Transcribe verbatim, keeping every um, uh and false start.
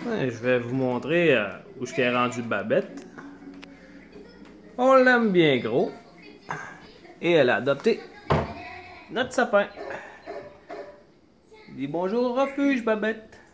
Ouais, je vais vous montrer euh, où je est rendu Babette. On l'aime bien gros. Et elle a adopté notre sapin. Dis bonjour au refuge, Babette.